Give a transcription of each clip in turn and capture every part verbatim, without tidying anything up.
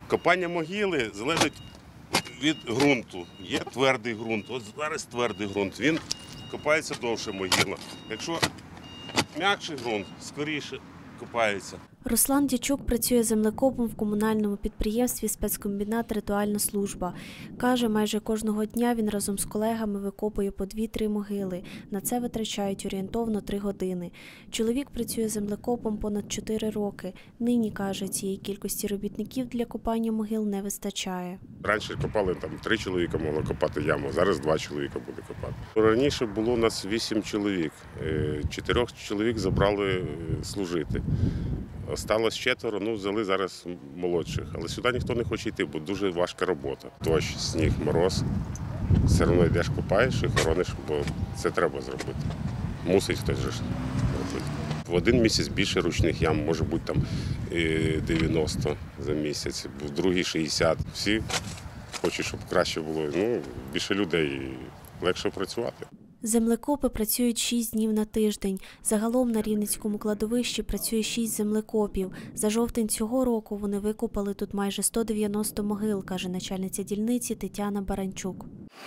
Копання могили залежить від ґрунту. Є твердий ґрунт. Ось зараз твердий ґрунт. Він копається довше могила. Якщо м'якший ґрунт, скоріше копається. Руслан Дячук працює землекопом в комунальному підприємстві спецкомбінат «Ритуальна служба». Каже, майже кожного дня він разом з колегами викопує по дві-три могили. На це витрачають орієнтовно три години. Чоловік працює землекопом понад чотири роки. Нині, каже, цієї кількості робітників для копання могил не вистачає. Раніше копали, там три чоловіка могли копати яму, зараз два чоловіка буде копати. Раніше було у нас вісім чоловік. Чотирьох чоловік забрали служити. Осталось четверо, ну взяли зараз молодших. Але сюди ніхто не хоче йти, бо дуже важка робота. Дощ, сніг, мороз. Все одно йдеш, копаєш і хорониш, бо це треба зробити. Мусить хтось же робити. В один місяць більше ручних ям, може бути там дев'яносто за місяць, в другий шістдесят. Всі хочуть, щоб краще було. Ну, більше людей, легше працювати. Землекопи працюють шість днів на тиждень. Загалом на Рівненському кладовищі працює шість землекопів. За жовтень цього року вони викопали тут майже сто дев'яносто могил, каже начальниця дільниці Тетяна Баранчук.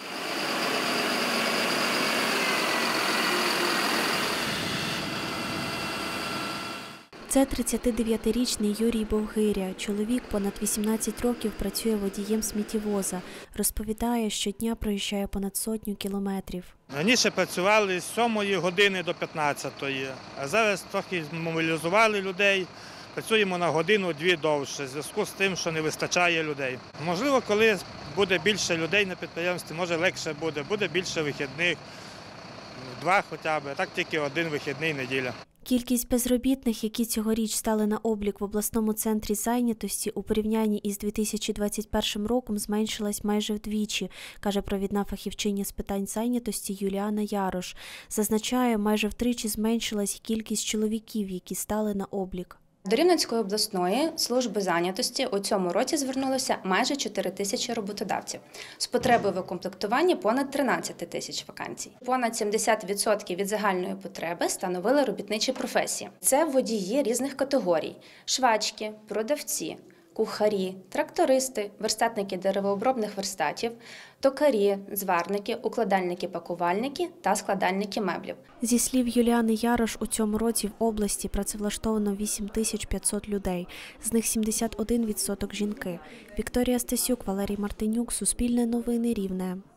Це тридцятидев'ятирічний Юрій Бовгиря. Чоловік понад вісімнадцять років працює водієм сміттєвоза. Розповідає, щодня проїжджає понад сотню кілометрів. Раніше працювали з сьомої години до п'ятнадцятої, а зараз трохи мобілізували людей. Працюємо на годину-дві довше, в зв'язку з тим, що не вистачає людей. Можливо, коли буде більше людей на підприємстві, може легше буде, буде більше вихідних, два хоча б, а так тільки один вихідний неділя. Кількість безробітних, які цьогоріч стали на облік в обласному центрі зайнятості, у порівнянні із дві тисячі двадцять першим роком зменшилась майже вдвічі, каже провідна фахівчиня з питань зайнятості Юліана Ярош. Зазначає, майже втричі зменшилась кількість чоловіків, які стали на облік. До Рівненської обласної служби зайнятості у цьому році звернулося майже чотири тисячі роботодавців. З потребою в укомплектуванні понад тринадцять тисяч вакансій. Понад сімдесят відсотків від загальної потреби становили робітничі професії. Це водії різних категорій – швачки, продавці, кухарі, трактористи, верстатники деревообробних верстатів, токарі, зварники, укладальники-пакувальники та складальники меблів. Зі слів Юліани Ярош, у цьому році в області працевлаштовано вісім тисяч п'ятсот людей, з них сімдесят один відсоток жінки. Вікторія Стасюк, Валерій Мартинюк, Суспільне новини, Рівне.